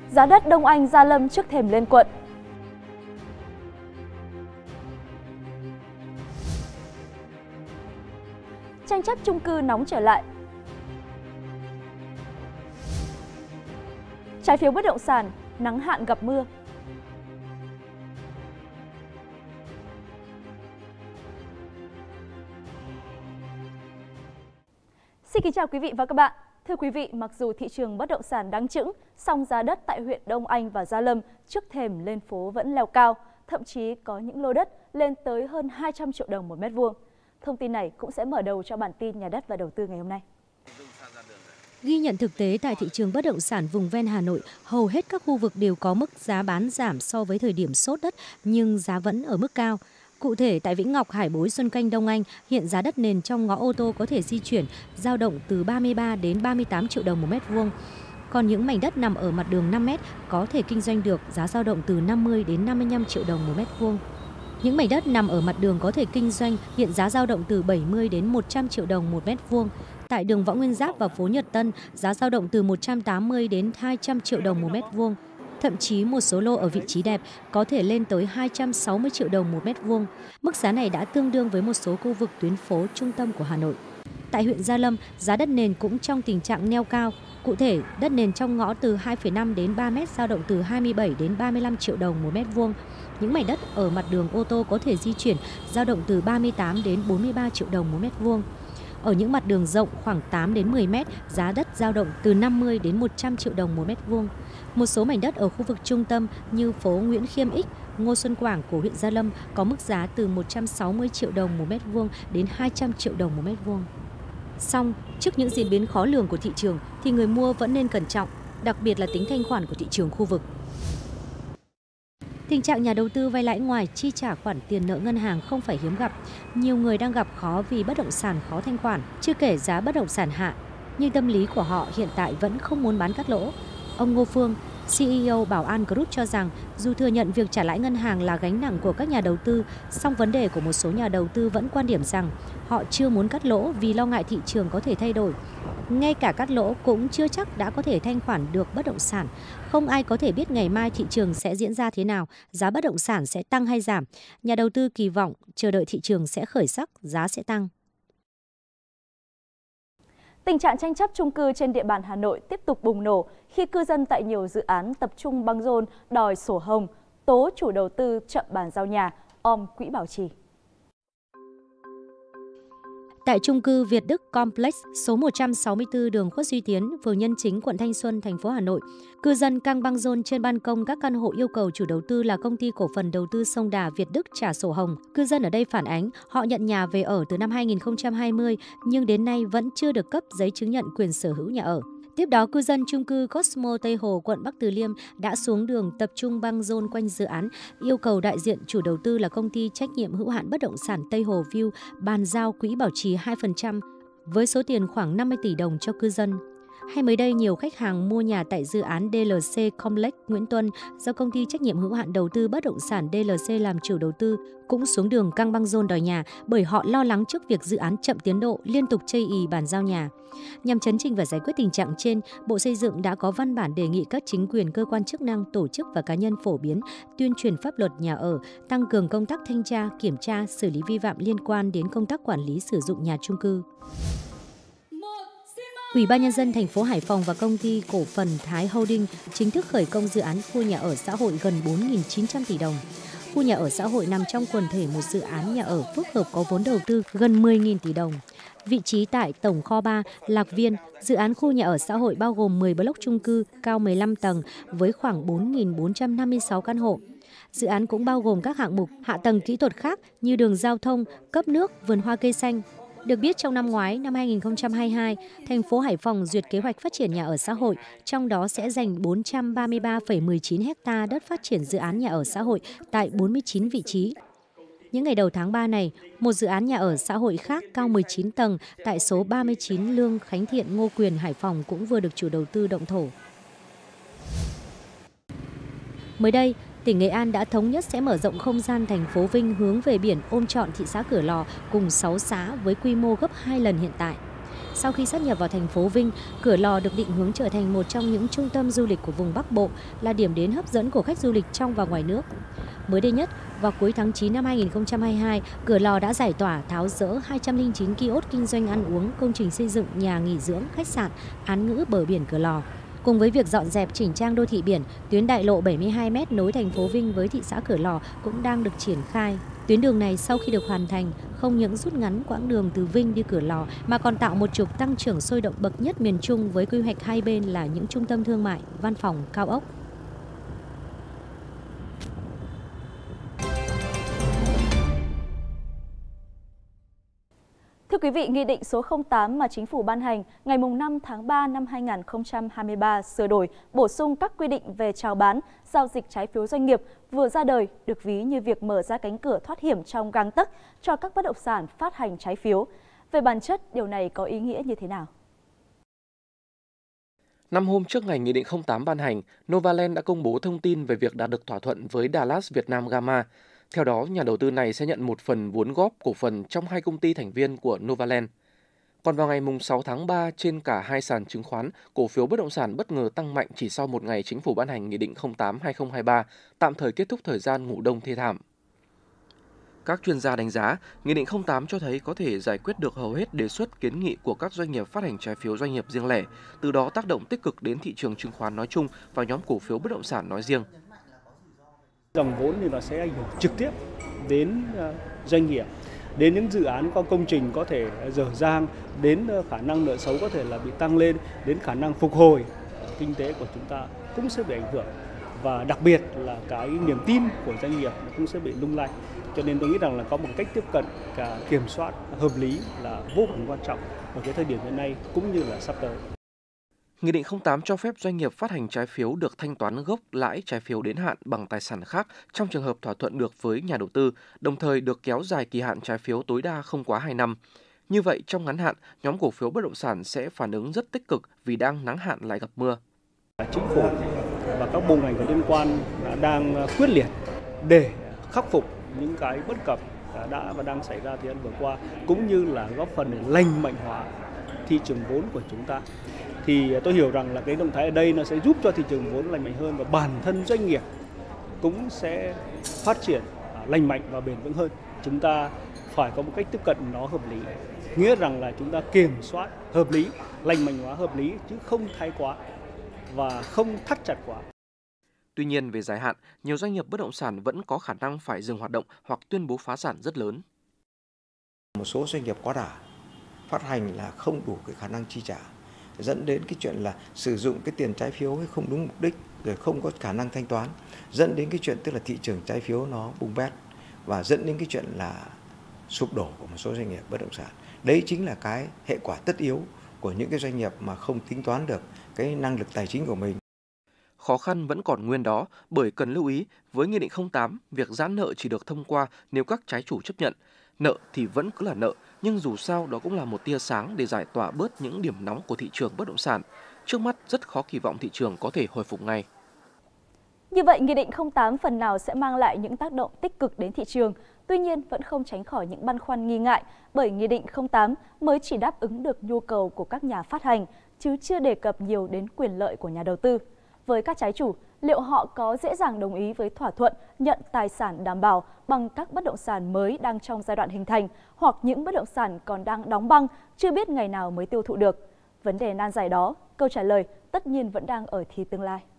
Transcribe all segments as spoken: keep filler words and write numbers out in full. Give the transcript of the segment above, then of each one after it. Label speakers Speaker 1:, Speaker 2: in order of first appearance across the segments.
Speaker 1: Giá đất Đông Anh, Gia Lâm trước thềm lên quận. Tranh chấp chung cư nóng trở lại. Trái phiếu bất động sản, nắng hạn gặp mưa. Xin kính chào quý vị và các bạn. Thưa quý vị, mặc dù thị trường bất động sản đáng chững, song giá đất tại huyện Đông Anh và Gia Lâm trước thềm lên phố vẫn leo cao, thậm chí có những lô đất lên tới hơn hai trăm triệu đồng một mét vuông. Thông tin này cũng sẽ mở đầu cho bản tin Nhà đất và Đầu tư ngày hôm nay.
Speaker 2: Ghi nhận thực tế tại thị trường bất động sản vùng ven Hà Nội, hầu hết các khu vực đều có mức giá bán giảm so với thời điểm sốt đất, nhưng giá vẫn ở mức cao. Cụ thể, tại Vĩnh Ngọc, Hải Bối, Xuân Canh, Đông Anh, hiện giá đất nền trong ngõ ô tô có thể di chuyển dao động từ ba mươi ba đến ba mươi tám triệu đồng một mét vuông. Còn những mảnh đất nằm ở mặt đường năm mét có thể kinh doanh được giá dao động từ năm mươi đến năm mươi lăm triệu đồng một mét vuông. Những mảnh đất nằm ở mặt đường có thể kinh doanh hiện giá dao động từ bảy mươi đến một trăm triệu đồng một mét vuông. Tại đường Võ Nguyên Giáp và phố Nhật Tân, giá dao động từ một trăm tám mươi đến hai trăm triệu đồng một mét vuông. Thậm chí một số lô ở vị trí đẹp có thể lên tới hai trăm sáu mươi triệu đồng một mét vuông. Mức giá này đã tương đương với một số khu vực tuyến phố trung tâm của Hà Nội. Tại huyện Gia Lâm, giá đất nền cũng trong tình trạng neo cao. Cụ thể, đất nền trong ngõ từ hai phẩy năm đến ba mét dao động từ hai mươi bảy đến ba mươi lăm triệu đồng một mét vuông. Những mảnh đất ở mặt đường ô tô có thể di chuyển dao động từ ba mươi tám đến bốn mươi ba triệu đồng một mét vuông. Ở những mặt đường rộng khoảng tám đến mười mét, giá đất dao động từ năm mươi đến một trăm triệu đồng một mét vuông. Một số mảnh đất ở khu vực trung tâm như phố Nguyễn Khiêm Ích, Ngô Xuân Quảng của huyện Gia Lâm có mức giá từ một trăm sáu mươi triệu đồng một mét vuông đến hai trăm triệu đồng một mét vuông. Song, trước những diễn biến khó lường của thị trường thì người mua vẫn nên cẩn trọng, đặc biệt là tính thanh khoản của thị trường khu vực. Tình trạng nhà đầu tư vay lãi ngoài chi trả khoản tiền nợ ngân hàng không phải hiếm gặp. Nhiều người đang gặp khó vì bất động sản khó thanh khoản, chưa kể giá bất động sản hạ. Nhưng tâm lý của họ hiện tại vẫn không muốn bán cắt lỗ. Ông Ngô Phương, xê e ô Bảo An Group cho rằng dù thừa nhận việc trả lãi ngân hàng là gánh nặng của các nhà đầu tư, song vấn đề của một số nhà đầu tư vẫn quan điểm rằng họ chưa muốn cắt lỗ vì lo ngại thị trường có thể thay đổi. Ngay cả cắt lỗ cũng chưa chắc đã có thể thanh khoản được bất động sản. Không ai có thể biết ngày mai thị trường sẽ diễn ra thế nào, giá bất động sản sẽ tăng hay giảm. Nhà đầu tư kỳ vọng chờ đợi thị trường sẽ khởi sắc, giá sẽ tăng.
Speaker 1: Tình trạng tranh chấp chung cư trên địa bàn Hà Nội tiếp tục bùng nổ khi cư dân tại nhiều dự án tập trung băng rôn đòi sổ hồng, tố chủ đầu tư chậm bàn giao nhà, om quỹ bảo trì.
Speaker 2: Tại chung cư Việt Đức Complex số một trăm sáu mươi tư đường Khuất Duy Tiến, phường Nhân Chính, quận Thanh Xuân, thành phố Hà Nội, cư dân căng băng rôn trên ban công các căn hộ yêu cầu chủ đầu tư là công ty cổ phần đầu tư Sông Đà Việt Đức trả sổ hồng. Cư dân ở đây phản ánh họ nhận nhà về ở từ năm hai nghìn không trăm hai mươi nhưng đến nay vẫn chưa được cấp giấy chứng nhận quyền sở hữu nhà ở. Tiếp đó, cư dân chung cư Cosmo Tây Hồ, quận Bắc Từ Liêm đã xuống đường tập trung băng rôn quanh dự án, yêu cầu đại diện chủ đầu tư là công ty trách nhiệm hữu hạn bất động sản Tây Hồ View bàn giao quỹ bảo trì hai phần trăm với số tiền khoảng năm mươi tỷ đồng cho cư dân. Hay mới đây, nhiều khách hàng mua nhà tại dự án đê lờ xê Complex Nguyễn Tuân do công ty trách nhiệm hữu hạn đầu tư bất động sản đê lờ xê làm chủ đầu tư cũng xuống đường căng băng rôn đòi nhà bởi họ lo lắng trước việc dự án chậm tiến độ, liên tục chây ỳ bàn giao nhà. Nhằm chấn chỉnh và giải quyết tình trạng trên, Bộ Xây dựng đã có văn bản đề nghị các chính quyền, cơ quan chức năng, tổ chức và cá nhân phổ biến, tuyên truyền pháp luật nhà ở, tăng cường công tác thanh tra, kiểm tra, xử lý vi phạm liên quan đến công tác quản lý sử dụng nhà chung cư. Ủy ban Nhân dân thành phố Hải Phòng và công ty cổ phần Thái Holding chính thức khởi công dự án khu nhà ở xã hội gần bốn nghìn chín trăm tỷ đồng. Khu nhà ở xã hội nằm trong quần thể một dự án nhà ở phức hợp có vốn đầu tư gần mười nghìn tỷ đồng. Vị trí tại Tổng kho ba, Lạc Viên, dự án khu nhà ở xã hội bao gồm mười block chung cư cao mười lăm tầng với khoảng bốn nghìn bốn trăm năm mươi sáu căn hộ. Dự án cũng bao gồm các hạng mục hạ tầng kỹ thuật khác như đường giao thông, cấp nước, vườn hoa cây xanh. Được biết, trong năm ngoái, năm hai nghìn không trăm hai mươi hai, thành phố Hải Phòng duyệt kế hoạch phát triển nhà ở xã hội, trong đó sẽ dành bốn trăm ba mươi ba phẩy mười chín ha đất phát triển dự án nhà ở xã hội tại bốn mươi chín vị trí. Những ngày đầu tháng ba này, một dự án nhà ở xã hội khác cao mười chín tầng tại số ba mươi chín Lương Khánh Thiện, Ngô Quyền, Hải Phòng cũng vừa được chủ đầu tư động thổ. Mới đây, tỉnh Nghệ An đã thống nhất sẽ mở rộng không gian thành phố Vinh hướng về biển ôm trọn thị xã Cửa Lò cùng sáu xã với quy mô gấp hai lần hiện tại. Sau khi sát nhập vào thành phố Vinh, Cửa Lò được định hướng trở thành một trong những trung tâm du lịch của vùng Bắc Bộ, là điểm đến hấp dẫn của khách du lịch trong và ngoài nước. Mới đây nhất, vào cuối tháng chín năm hai nghìn không trăm hai mươi hai, Cửa Lò đã giải tỏa tháo dỡ hai trăm lẻ chín ki-ốt kinh doanh ăn uống, công trình xây dựng, nhà nghỉ dưỡng, khách sạn, án ngữ bờ biển Cửa Lò. Cùng với việc dọn dẹp chỉnh trang đô thị biển, tuyến đại lộ bảy mươi hai mét nối thành phố Vinh với thị xã Cửa Lò cũng đang được triển khai. Tuyến đường này sau khi được hoàn thành, không những rút ngắn quãng đường từ Vinh đi Cửa Lò mà còn tạo một trục tăng trưởng sôi động bậc nhất miền Trung với quy hoạch hai bên là những trung tâm thương mại, văn phòng, cao ốc.
Speaker 1: Thưa quý vị, Nghị định số không tám mà Chính phủ ban hành ngày năm tháng ba năm hai nghìn không trăm hai mươi ba sửa đổi, bổ sung các quy định về chào bán, giao dịch trái phiếu doanh nghiệp vừa ra đời được ví như việc mở ra cánh cửa thoát hiểm trong gang tấc cho các bất động sản phát hành trái phiếu. Về bản chất, điều này có ý nghĩa như thế nào?
Speaker 3: Năm hôm trước ngày Nghị định không tám ban hành, Novaland đã công bố thông tin về việc đạt được thỏa thuận với Dallas Vietnam Gamma. Theo đó, nhà đầu tư này sẽ nhận một phần vốn góp cổ phần trong hai công ty thành viên của Novaland. Còn vào ngày sáu tháng ba, trên cả hai sàn chứng khoán, cổ phiếu bất động sản bất ngờ tăng mạnh chỉ sau một ngày Chính phủ ban hành Nghị định không tám trên hai nghìn không trăm hai mươi ba, tạm thời kết thúc thời gian ngủ đông thê thảm. Các chuyên gia đánh giá, Nghị định không tám cho thấy có thể giải quyết được hầu hết đề xuất kiến nghị của các doanh nghiệp phát hành trái phiếu doanh nghiệp riêng lẻ, từ đó tác động tích cực đến thị trường chứng khoán nói chung và nhóm cổ phiếu bất động sản nói riêng.
Speaker 4: Dòng vốn thì nó sẽ ảnh hưởng trực tiếp đến doanh nghiệp, đến những dự án có công trình có thể dở dang, đến khả năng nợ xấu có thể là bị tăng lên, đến khả năng phục hồi kinh tế của chúng ta cũng sẽ bị ảnh hưởng. Và đặc biệt là cái niềm tin của doanh nghiệp cũng sẽ bị lung lay. Cho nên tôi nghĩ rằng là có một cách tiếp cận cả kiểm soát hợp lý là vô cùng quan trọng ở cái thời điểm hiện nay cũng như là sắp tới.
Speaker 3: Nghị định không tám cho phép doanh nghiệp phát hành trái phiếu được thanh toán gốc lãi trái phiếu đến hạn bằng tài sản khác trong trường hợp thỏa thuận được với nhà đầu tư, đồng thời được kéo dài kỳ hạn trái phiếu tối đa không quá hai năm. Như vậy, trong ngắn hạn, nhóm cổ phiếu bất động sản sẽ phản ứng rất tích cực vì đang nắng hạn lại gặp mưa.
Speaker 4: Chính phủ và các bộ ngành có liên quan đang quyết liệt để khắc phục những cái bất cập đã và đang xảy ra thời gian vừa qua, cũng như là góp phần để lành mạnh hóa thị trường vốn của chúng ta. Thì tôi hiểu rằng là cái động thái ở đây nó sẽ giúp cho thị trường vốn lành mạnh hơn và bản thân doanh nghiệp cũng sẽ phát triển lành mạnh và bền vững hơn. Chúng ta phải có một cách tiếp cận nó hợp lý, nghĩa rằng là chúng ta kiểm soát hợp lý, lành mạnh hóa hợp lý chứ không thái quá và không thắt chặt quá.
Speaker 3: Tuy nhiên, về dài hạn, nhiều doanh nghiệp bất động sản vẫn có khả năng phải dừng hoạt động hoặc tuyên bố phá sản rất lớn.
Speaker 5: Một số doanh nghiệp quá đà, phát hành là không đủ cái khả năng chi trả, dẫn đến cái chuyện là sử dụng cái tiền trái phiếu không đúng mục đích, rồi không có khả năng thanh toán, dẫn đến cái chuyện tức là thị trường trái phiếu nó bùng bét và dẫn đến cái chuyện là sụp đổ của một số doanh nghiệp bất động sản. Đấy chính là cái hệ quả tất yếu của những cái doanh nghiệp mà không tính toán được cái năng lực tài chính của mình.
Speaker 3: Khó khăn vẫn còn nguyên đó, bởi cần lưu ý, với Nghị định không tám, việc giãn nợ chỉ được thông qua nếu các trái chủ chấp nhận. Nợ thì vẫn cứ là nợ, nhưng dù sao đó cũng là một tia sáng để giải tỏa bớt những điểm nóng của thị trường bất động sản. Trước mắt rất khó kỳ vọng thị trường có thể hồi phục ngay.
Speaker 1: Như vậy, Nghị định không tám phần nào sẽ mang lại những tác động tích cực đến thị trường. Tuy nhiên, vẫn không tránh khỏi những băn khoăn nghi ngại, bởi Nghị định không tám mới chỉ đáp ứng được nhu cầu của các nhà phát hành, chứ chưa đề cập nhiều đến quyền lợi của nhà đầu tư. Với các trái chủ, liệu họ có dễ dàng đồng ý với thỏa thuận nhận tài sản đảm bảo bằng các bất động sản mới đang trong giai đoạn hình thành hoặc những bất động sản còn đang đóng băng, chưa biết ngày nào mới tiêu thụ được? Vấn đề nan giải đó, câu trả lời tất nhiên vẫn đang ở thì tương lai.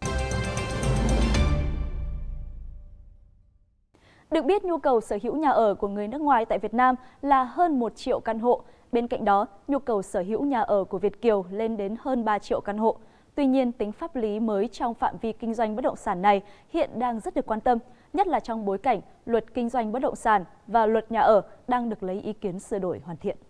Speaker 1: Được biết, nhu cầu sở hữu nhà ở của người nước ngoài tại Việt Nam là hơn một triệu căn hộ. Bên cạnh đó, nhu cầu sở hữu nhà ở của Việt kiều lên đến hơn ba triệu căn hộ. Tuy nhiên, tính pháp lý mới trong phạm vi kinh doanh bất động sản này hiện đang rất được quan tâm, nhất là trong bối cảnh Luật Kinh doanh bất động sản và Luật Nhà ở đang được lấy ý kiến sửa đổi hoàn thiện.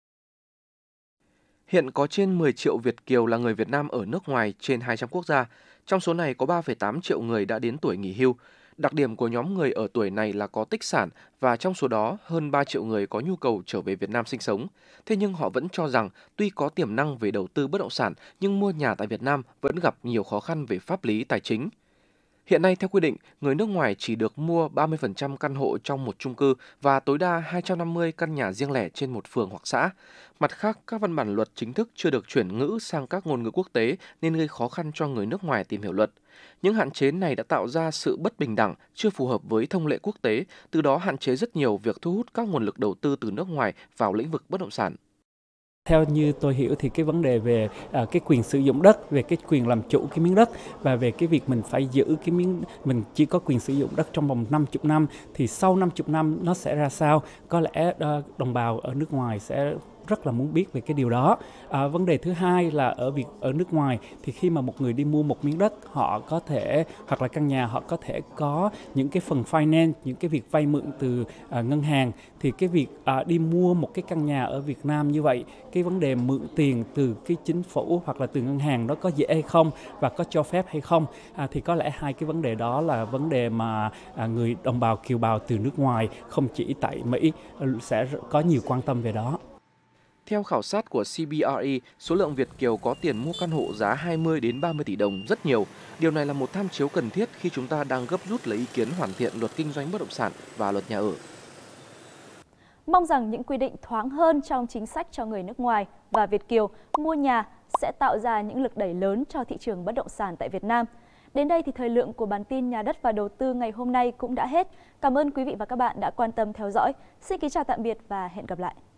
Speaker 3: Hiện có trên mười triệu Việt kiều là người Việt Nam ở nước ngoài trên hai trăm quốc gia. Trong số này có ba phẩy tám triệu người đã đến tuổi nghỉ hưu. Đặc điểm của nhóm người ở tuổi này là có tích sản và trong số đó hơn ba triệu người có nhu cầu trở về Việt Nam sinh sống. Thế nhưng họ vẫn cho rằng tuy có tiềm năng về đầu tư bất động sản nhưng mua nhà tại Việt Nam vẫn gặp nhiều khó khăn về pháp lý tài chính. Hiện nay theo quy định, người nước ngoài chỉ được mua ba mươi phần trăm căn hộ trong một chung cư và tối đa hai trăm năm mươi căn nhà riêng lẻ trên một phường hoặc xã. Mặt khác, các văn bản luật chính thức chưa được chuyển ngữ sang các ngôn ngữ quốc tế nên gây khó khăn cho người nước ngoài tìm hiểu luật. Những hạn chế này đã tạo ra sự bất bình đẳng, chưa phù hợp với thông lệ quốc tế, từ đó hạn chế rất nhiều việc thu hút các nguồn lực đầu tư từ nước ngoài vào lĩnh vực bất động sản.
Speaker 6: Theo như tôi hiểu thì cái vấn đề về à, cái quyền sử dụng đất, về cái quyền làm chủ cái miếng đất và về cái việc mình phải giữ cái miếng, mình chỉ có quyền sử dụng đất trong vòng năm mươi năm, thì sau năm mươi năm nó sẽ ra sao? Có lẽ à, đồng bào ở nước ngoài sẽ rất là muốn biết về cái điều đó. À, vấn đề thứ hai là ở việc ở nước ngoài thì khi mà một người đi mua một miếng đất, họ có thể, hoặc là căn nhà, họ có thể có những cái phần finance, những cái việc vay mượn từ à, ngân hàng. Thì cái việc à, đi mua một cái căn nhà ở Việt Nam như vậy, cái vấn đề mượn tiền từ cái chính phủ hoặc là từ ngân hàng đó có dễ hay không và có cho phép hay không, à, thì có lẽ hai cái vấn đề đó là vấn đề mà à, người đồng bào kiều bào từ nước ngoài, không chỉ tại Mỹ, sẽ có nhiều quan tâm về đó.
Speaker 3: Theo khảo sát của xê bê rờ e, số lượng Việt kiều có tiền mua căn hộ giá hai mươi đến ba mươi tỷ đồng rất nhiều. Điều này là một tham chiếu cần thiết khi chúng ta đang gấp rút lấy ý kiến hoàn thiện luật kinh doanh bất động sản và luật nhà ở.
Speaker 1: Mong rằng những quy định thoáng hơn trong chính sách cho người nước ngoài và Việt kiều mua nhà sẽ tạo ra những lực đẩy lớn cho thị trường bất động sản tại Việt Nam. Đến đây thì thời lượng của bản tin Nhà đất và đầu tư ngày hôm nay cũng đã hết. Cảm ơn quý vị và các bạn đã quan tâm theo dõi. Xin kính chào tạm biệt và hẹn gặp lại.